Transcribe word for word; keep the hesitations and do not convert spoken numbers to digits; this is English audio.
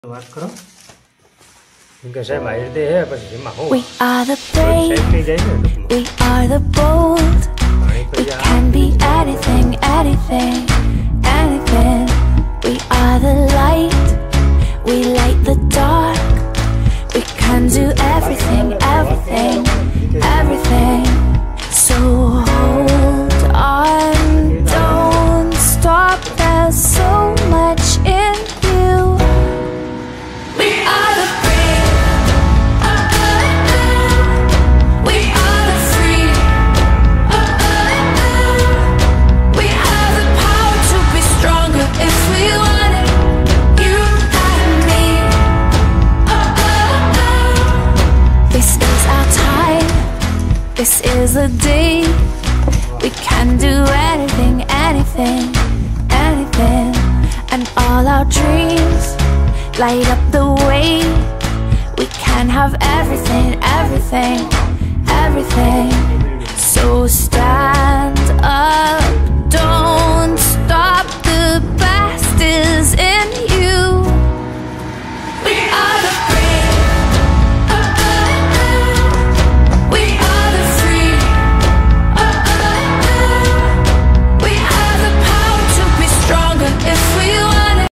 बात करो इनका शायद माहिर दे है पर ये माहो We are the brave, we are the bold, we can be anything, anything, anything. We are the light, we light the dark, we can do everything, everything, everything. So hold on, don't stop, there's so much in you. We are the brave, oh, oh, oh. We are the free, oh, oh, oh. We have the power to be stronger if we want it. You and me, oh, oh, oh. This is our time, this is the day. We can do anything, anything, anything. And all our dreams light up the way. We can have everything, everything, everything.